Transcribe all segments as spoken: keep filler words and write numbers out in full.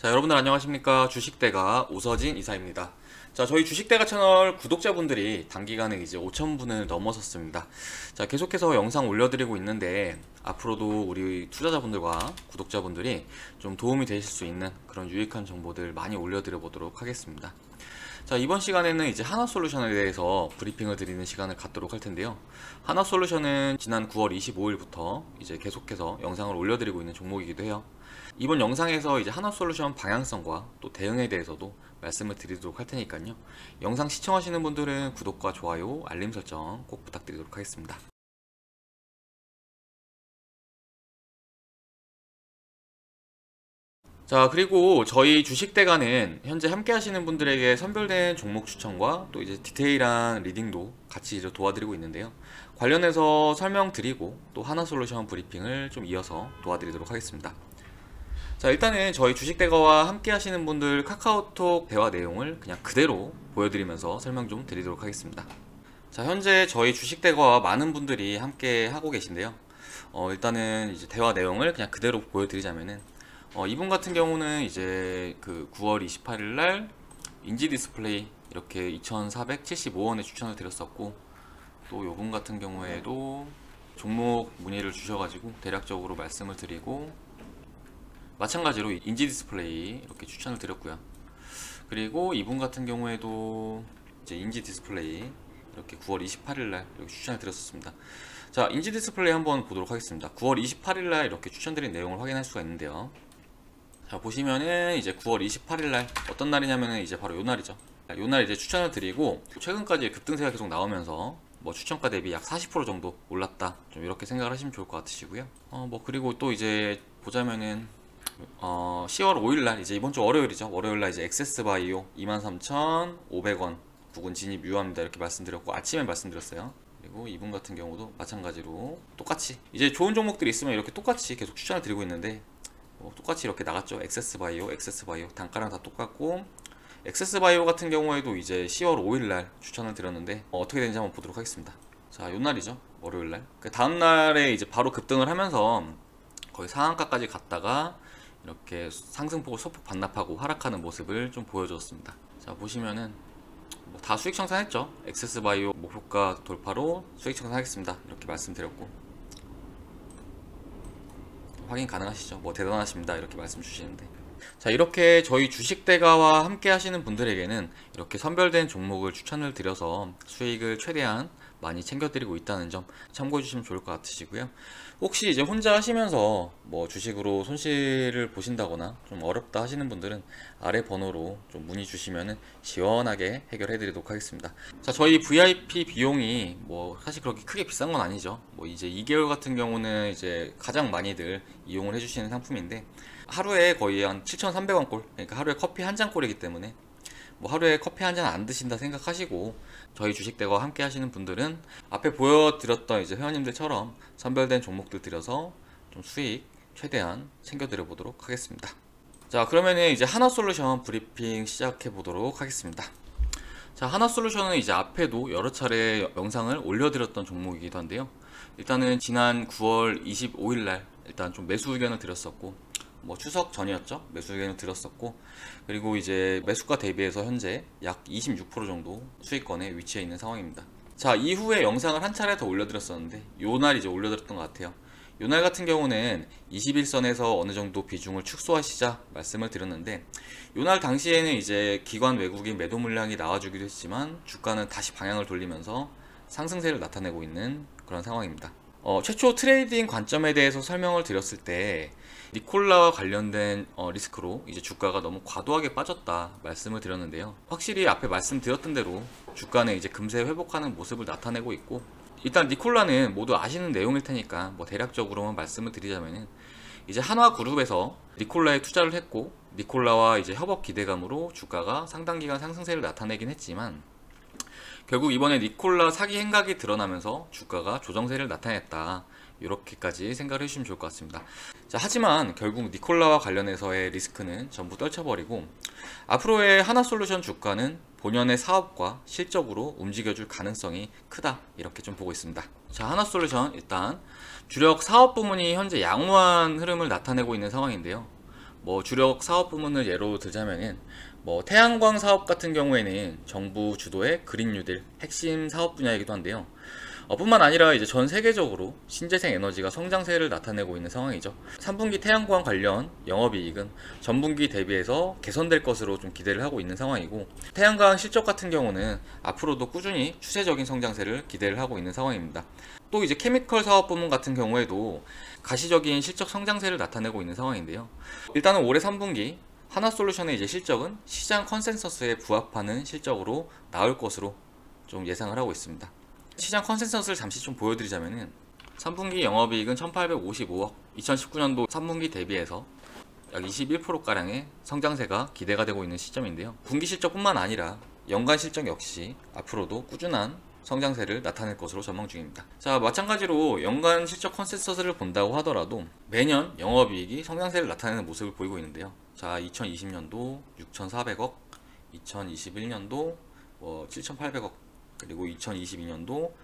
자, 여러분들 안녕하십니까. 주식대가 오서진 이사입니다. 자, 저희 주식대가 채널 구독자분들이 단기간에 이제 오천 분을 넘어섰습니다. 자, 계속해서 영상 올려드리고 있는데 앞으로도 우리 투자자분들과 구독자분들이 좀 도움이 되실 수 있는 그런 유익한 정보들 많이 올려드려 보도록 하겠습니다. 자, 이번 시간에는 이제 하나솔루션에 대해서 브리핑을 드리는 시간을 갖도록 할 텐데요. 하나솔루션은 지난 구월 이십오일부터 이제 계속해서 영상을 올려드리고 있는 종목이기도 해요. 이번 영상에서 이제 하나솔루션 방향성과 또 대응에 대해서도 말씀을 드리도록 할 테니까요. 영상 시청하시는 분들은 구독과 좋아요, 알림 설정 꼭 부탁드리도록 하겠습니다. 자, 그리고 저희 주식대가는 현재 함께 하시는 분들에게 선별된 종목 추천과 또 이제 디테일한 리딩도 같이 이제 도와드리고 있는데요. 관련해서 설명드리고 또 하나솔루션 브리핑을 좀 이어서 도와드리도록 하겠습니다. 자, 일단은 저희 주식대가와 함께 하시는 분들 카카오톡 대화 내용을 그냥 그대로 보여드리면서 설명 좀 드리도록 하겠습니다. 자, 현재 저희 주식대가와 많은 분들이 함께 하고 계신데요. 어, 일단은 이제 대화 내용을 그냥 그대로 보여드리자면은 어, 이분 같은 경우는 이제 그 구월 이십팔일 날 인지 디스플레이 이렇게 이천사백칠십오 원에 추천을 드렸었고, 또 요분 같은 경우에도 종목 문의를 주셔가지고 대략적으로 말씀을 드리고, 마찬가지로 인지 디스플레이 이렇게 추천을 드렸고요. 그리고 이분 같은 경우에도 이제 인지 디스플레이 이렇게 구월 이십팔일 날 이렇게 추천을 드렸었습니다. 자, 인지 디스플레이 한번 보도록 하겠습니다. 구월 이십팔일 날 이렇게 추천드린 내용을 확인할 수가 있는데요. 자, 보시면은 이제 구월 이십팔일 날 어떤 날이냐면은 이제 바로 요 날이죠. 요 날 이제 추천을 드리고 최근까지 급등세가 계속 나오면서 뭐 추천가 대비 약 사십 퍼센트 정도 올랐다, 좀 이렇게 생각을 하시면 좋을 것 같으시고요. 어, 뭐 그리고 또 이제 보자면은 어, 시월 오일날 이제 이번 주 월요일이죠. 월요일날 이제 엑세스바이오 이만 삼천오백 원 부근 진입 유효합니다 이렇게 말씀드렸고, 아침에 말씀드렸어요. 그리고 이분 같은 경우도 마찬가지로 똑같이 이제 좋은 종목들이 있으면 이렇게 똑같이 계속 추천을 드리고 있는데 뭐 똑같이 이렇게 나갔죠. 엑세스바이오, 엑세스바이오 단가랑 다 똑같고, 엑세스바이오 같은 경우에도 이제 시월 오일날 추천을 드렸는데 어, 어떻게 되는지 한번 보도록 하겠습니다. 자, 요 날이죠. 월요일날. 그 다음날에 이제 바로 급등을 하면서 거의 상한가까지 갔다가 이렇게 상승폭을 소폭 반납하고 하락하는 모습을 좀 보여줬습니다. 자, 보시면은 뭐 다 수익 청산했죠. 엑세스바이오 목표가 돌파로 수익 청산하겠습니다 이렇게 말씀드렸고, 확인 가능하시죠. 뭐 대단하십니다 이렇게 말씀 주시는데, 자, 이렇게 저희 주식대가와 함께 하시는 분들에게는 이렇게 선별된 종목을 추천을 드려서 수익을 최대한 많이 챙겨드리고 있다는 점 참고해 주시면 좋을 것 같으시고요. 혹시 이제 혼자 하시면서 뭐 주식으로 손실을 보신다거나 좀 어렵다 하시는 분들은 아래 번호로 좀 문의 주시면은 시원하게 해결해 드리도록 하겠습니다. 자, 저희 브이아이피 비용이 뭐 사실 그렇게 크게 비싼 건 아니죠. 뭐 이제 이 개월 같은 경우는 이제 가장 많이들 이용을 해주시는 상품인데 하루에 거의 한 칠천삼백 원 꼴, 그러니까 하루에 커피 한 잔 꼴이기 때문에 뭐 하루에 커피 한 잔 안 드신다 생각하시고 저희 주식대가와 함께 하시는 분들은 앞에 보여드렸던 이제 회원님들처럼 선별된 종목들 들여서 좀 수익 최대한 챙겨드려 보도록 하겠습니다. 자, 그러면은 이제 하나솔루션 브리핑 시작해 보도록 하겠습니다. 자, 하나솔루션은 이제 앞에도 여러 차례 영상을 올려드렸던 종목이기도 한데요. 일단은 지난 구월 이십오일날 일단 좀 매수 의견을 드렸었고, 뭐 추석 전이었죠. 매수 의견을 드렸었고, 그리고 이제 매수가 대비해서 현재 약 이십육 퍼센트 정도 수익권에 위치해 있는 상황입니다. 자, 이후에 영상을 한 차례 더 올려드렸었는데 요날 이제 올려드렸던 것 같아요. 요날 같은 경우는 이십일선에서 어느 정도 비중을 축소하시자 말씀을 드렸는데, 요날 당시에는 이제 기관 외국인 매도 물량이 나와주기도 했지만 주가는 다시 방향을 돌리면서 상승세를 나타내고 있는 그런 상황입니다. 어, 최초 트레이딩 관점에 대해서 설명을 드렸을 때 니콜라와 관련된 어, 리스크로 이제 주가가 너무 과도하게 빠졌다 말씀을 드렸는데요. 확실히 앞에 말씀드렸던 대로 주가는 이제 금세 회복하는 모습을 나타내고 있고, 일단 니콜라는 모두 아시는 내용일 테니까 뭐 대략적으로만 말씀을 드리자면은 이제 한화그룹에서 니콜라에 투자를 했고, 니콜라와 이제 협업 기대감으로 주가가 상당 기간 상승세를 나타내긴 했지만 결국 이번에 니콜라 사기 행각이 드러나면서 주가가 조정세를 나타냈다, 이렇게까지 생각을 해주시면 좋을 것 같습니다. 자, 하지만 결국 니콜라와 관련해서의 리스크는 전부 떨쳐버리고 앞으로의 하나솔루션 주가는 본연의 사업과 실적으로 움직여줄 가능성이 크다, 이렇게 좀 보고 있습니다. 자, 하나솔루션 일단 주력 사업 부문이 현재 양호한 흐름을 나타내고 있는 상황인데요. 뭐 주력 사업 부문을 예로 들자면은 뭐 태양광 사업 같은 경우에는 정부 주도의 그린 뉴딜 핵심 사업 분야이기도 한데요. 어, 뿐만 아니라 이제 전 세계적으로 신재생 에너지가 성장세를 나타내고 있는 상황이죠. 삼 분기 태양광 관련 영업이익은 전분기 대비해서 개선될 것으로 좀 기대를 하고 있는 상황이고, 태양광 실적 같은 경우는 앞으로도 꾸준히 추세적인 성장세를 기대를 하고 있는 상황입니다. 또 이제 케미컬 사업 부문 같은 경우에도 가시적인 실적 성장세를 나타내고 있는 상황인데요. 일단은 올해 삼 분기 하나솔루션의 이제 실적은 시장 컨센서스에 부합하는 실적으로 나올 것으로 좀 예상을 하고 있습니다. 시장 컨센서스를 잠시 좀 보여드리자면은 삼 분기 영업이익은 천팔백오십오억, 이천십구 년도 삼 분기 대비해서 약 이십일 퍼센트가량의 성장세가 기대가 되고 있는 시점인데요. 분기 실적뿐만 아니라 연간 실적 역시 앞으로도 꾸준한 성장세를 나타낼 것으로 전망 중입니다. 자, 마찬가지로 연간 실적 컨센서스를 본다고 하더라도 매년 영업이익이 성장세를 나타내는 모습을 보이고 있는데요. 자, 이천이십 년도 육천사백억, 이천이십일 년도 뭐 칠천팔백억, 그리고 이천이십이 년도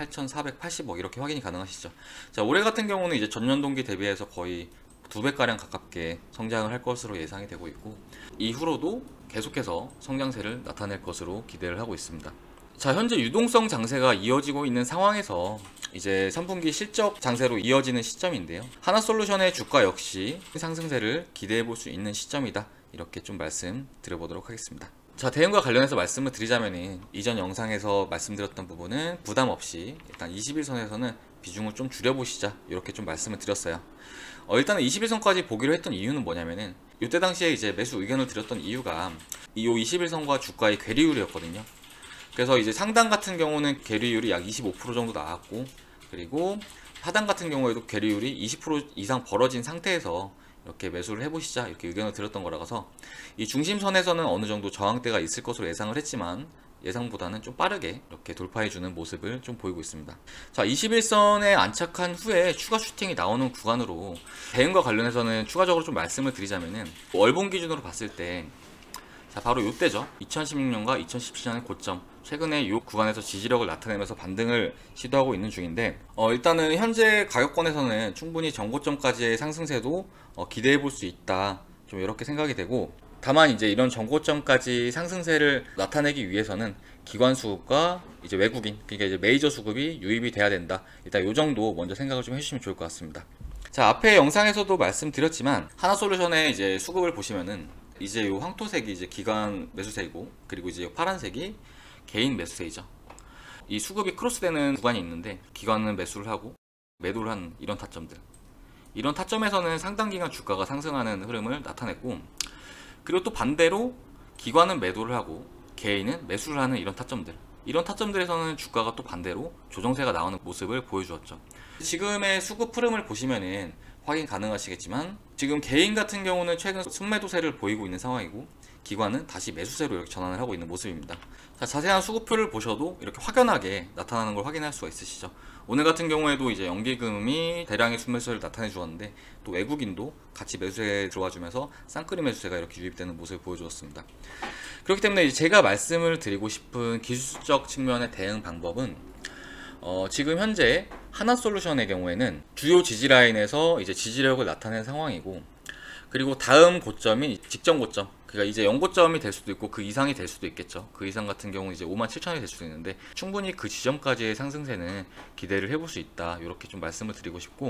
팔천사백팔십억 이렇게 확인이 가능하시죠. 자, 올해 같은 경우는 이제 전년 동기 대비해서 거의 두 배가량 가깝게 성장을 할 것으로 예상이 되고 있고, 이후로도 계속해서 성장세를 나타낼 것으로 기대를 하고 있습니다. 자, 현재 유동성 장세가 이어지고 있는 상황에서 이제 삼 분기 실적 장세로 이어지는 시점인데요. 하나솔루션의 주가 역시 상승세를 기대해 볼 수 있는 시점이다, 이렇게 좀 말씀 드려보도록 하겠습니다. 자, 대응과 관련해서 말씀을 드리자면 이전 영상에서 말씀드렸던 부분은 부담 없이 일단 이십 일선에서는 비중을 좀 줄여보시자, 이렇게 좀 말씀을 드렸어요. 어, 일단은 이십 일선까지 보기로 했던 이유는 뭐냐면은 이때 당시에 이제 매수 의견을 드렸던 이유가 이 이십 일선과 주가의 괴리율이었거든요. 그래서 이제 상단 같은 경우는 괴리율이 약 이십오 퍼센트 정도 나왔고, 그리고 하단 같은 경우에도 괴리율이 이십 퍼센트 이상 벌어진 상태에서 이렇게 매수를 해보시자, 이렇게 의견을 드렸던 거라서 이 중심선에서는 어느 정도 저항대가 있을 것으로 예상을 했지만 예상보다는 좀 빠르게 이렇게 돌파해주는 모습을 좀 보이고 있습니다. 자, 이십 일선에 안착한 후에 추가 슈팅이 나오는 구간으로 대응과 관련해서는 추가적으로 좀 말씀을 드리자면은 월봉 기준으로 봤을 때 자, 바로 이때죠. 이천십육 년과 이천십칠 년의 고점, 최근에 이 구간에서 지지력을 나타내면서 반등을 시도하고 있는 중인데, 어, 일단은 현재 가격권에서는 충분히 전고점까지의 상승세도 어, 기대해 볼 수 있다, 좀 이렇게 생각이 되고, 다만 이제 이런 전고점까지 상승세를 나타내기 위해서는 기관 수급과 이제 외국인, 그러니까 이제 메이저 수급이 유입이 돼야 된다, 일단 이 정도 먼저 생각을 좀 해주시면 좋을 것 같습니다. 자, 앞에 영상에서도 말씀드렸지만 하나솔루션의 이제 수급을 보시면은 이제 요 황토색이 이제 기관 매수세이고, 그리고 이제 파란색이 개인 매수세이죠. 이 수급이 크로스되는 구간이 있는데 기관은 매수를 하고 매도를 하는 이런 타점들, 이런 타점에서는 상당 기간 주가가 상승하는 흐름을 나타냈고, 그리고 또 반대로 기관은 매도를 하고 개인은 매수를 하는 이런 타점들, 이런 타점들에서는 주가가 또 반대로 조정세가 나오는 모습을 보여주었죠. 지금의 수급 흐름을 보시면은 확인 가능하시겠지만 지금 개인 같은 경우는 최근 순매도세를 보이고 있는 상황이고, 기관은 다시 매수세로 이렇게 전환을 하고 있는 모습입니다. 자, 자세한 수급표를 보셔도 이렇게 확연하게 나타나는 걸 확인할 수가 있으시죠. 오늘 같은 경우에도 이제 연기금이 대량의 순매수세를 나타내 주었는데, 또 외국인도 같이 매수세에 들어와 주면서 쌍끌이 매수세가 이렇게 유입되는 모습을 보여주었습니다. 그렇기 때문에 이제 제가 말씀을 드리고 싶은 기술적 측면의 대응 방법은 어, 지금 현재 하나솔루션의 경우에는 주요 지지라인에서 이제 지지력을 나타낸 상황이고, 그리고 다음 고점이 직전 고점, 그러니까 이제 연고점이 될 수도 있고 그 이상이 될 수도 있겠죠. 그 이상 같은 경우는 이제 오만 칠천이 될 수도 있는데 충분히 그 지점까지의 상승세는 기대를 해볼 수 있다, 이렇게 좀 말씀을 드리고 싶고,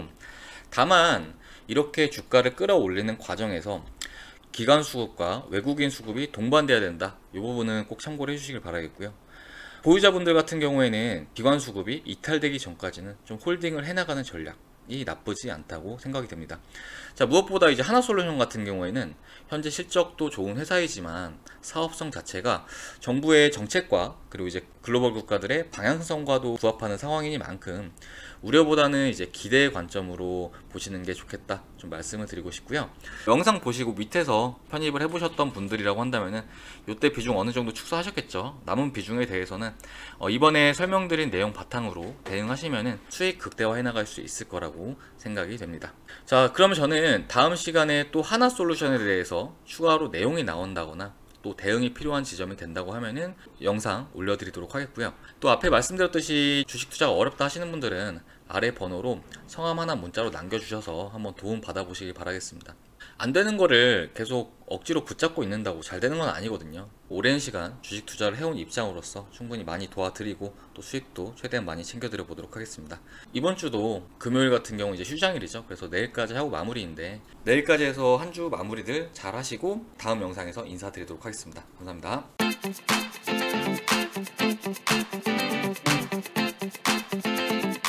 다만 이렇게 주가를 끌어올리는 과정에서 기관 수급과 외국인 수급이 동반돼야 된다, 이 부분은 꼭 참고를 해주시길 바라겠고요. 보유자분들 같은 경우에는 기관 수급이 이탈되기 전까지는 좀 홀딩을 해나가는 전략이 나쁘지 않다고 생각이 됩니다. 자, 무엇보다 이제 하나솔루션 같은 경우에는 현재 실적도 좋은 회사이지만 사업성 자체가 정부의 정책과 그리고 이제 글로벌 국가들의 방향성과도 부합하는 상황이니만큼 우려보다는 이제 기대의 관점으로 보시는 게 좋겠다, 좀 말씀을 드리고 싶고요. 영상 보시고 밑에서 편입을 해보셨던 분들이라고 한다면은 이때 비중 어느 정도 축소하셨겠죠. 남은 비중에 대해서는 어 이번에 설명드린 내용 바탕으로 대응하시면은 수익 극대화해 나갈 수 있을 거라고 생각이 됩니다. 자, 그러면 저는 다음 시간에 또 하나솔루션에 대해서 추가로 내용이 나온다거나 또 대응이 필요한 지점이 된다고 하면은 영상 올려드리도록 하겠고요. 또 앞에 말씀드렸듯이 주식 투자가 어렵다 하시는 분들은 아래 번호로 성함 하나 문자로 남겨주셔서 한번 도움 받아보시길 바라겠습니다. 안 되는 거를 계속 억지로 붙잡고 있는다고 잘 되는 건 아니거든요. 오랜 시간 주식 투자를 해온 입장으로서 충분히 많이 도와드리고 또 수익도 최대한 많이 챙겨드려 보도록 하겠습니다. 이번 주도 금요일 같은 경우 이제 휴장일이죠. 그래서 내일까지 하고 마무리인데, 내일까지 해서 한 주 마무리들 잘 하시고 다음 영상에서 인사드리도록 하겠습니다. 감사합니다.